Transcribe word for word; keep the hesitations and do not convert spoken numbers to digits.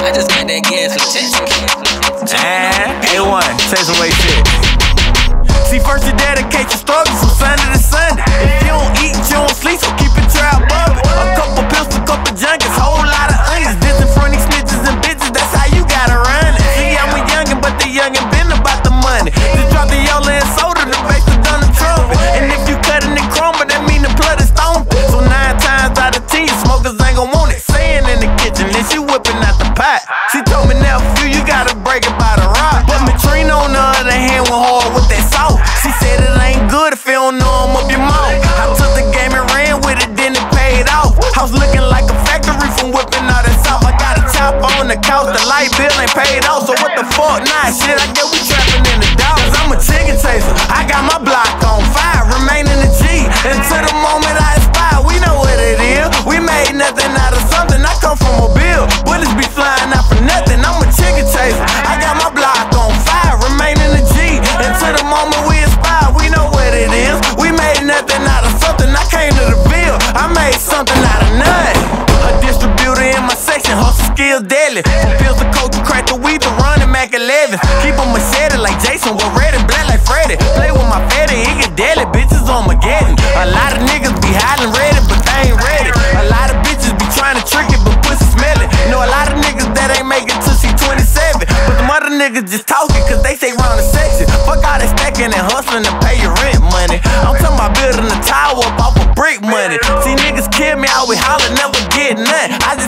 I just got that gas from Texas. And A one, takes away shit. See, first you dedicate your struggles from Sunday to Sunday. If you don't eat, you don't sleep, so keep it trap above it. A couple pills, a couple junkies, whole lot of onions. This in front of these snitches and bitches, that's how you gotta run it. See, I'm a youngin', but the youngin' been about the money. Just drop the yellow and soda, the base of Donald Trump. And if you cuttin' it chroma, that mean the blood is stoned. So nine times out of ten, smokers ain't gon' want it. Saying in the kitchen, then she whipping out the pot. She told me now, few, you gotta break it by the rock. But Matrina on the other hand went hard with that salt. She said it ain't good if you don't know I'm up your mouth. I took the game and ran with it, then it paid off. House looking like a factory from whipping all that south. I got a chop on the couch, the light bill ain't paid off. So what the fuck, nah, shit, I guess we trapping in the dark. Cause I'm a chicken chaser, I got my block on fire, remain in the G. Until the moment I expire, we know what it is. We made nothing out of something, I come from a bill. Bullets be flying out for nothing, I'm a chicken chaser. I got my block on fire, remain in the G. Until the moment we expire, we know what it is. We made nothing out of something, I came to the bill. I made something out of nothing. A distributor in my section, hustle skills deadly. From pills to coke to crack to weed to run and Mac eleven. Keep a machete like Jason, with red and black like Freddy. Play with my fatty, it get deadly, bitches on Mageddon. A lot of niggas be hiding ready, but they ain't ready. A lot of bitches be trying to trick it, but pussy smell it. Know a lot of niggas that ain't make it till she twenty-seven. But the mother niggas just talking, cause they say round the section. Fuck all that stacking and hustling to pay your rent money. I'm talking about building a tower up off of brick money. See niggas kill me, I always holler, never get none. I just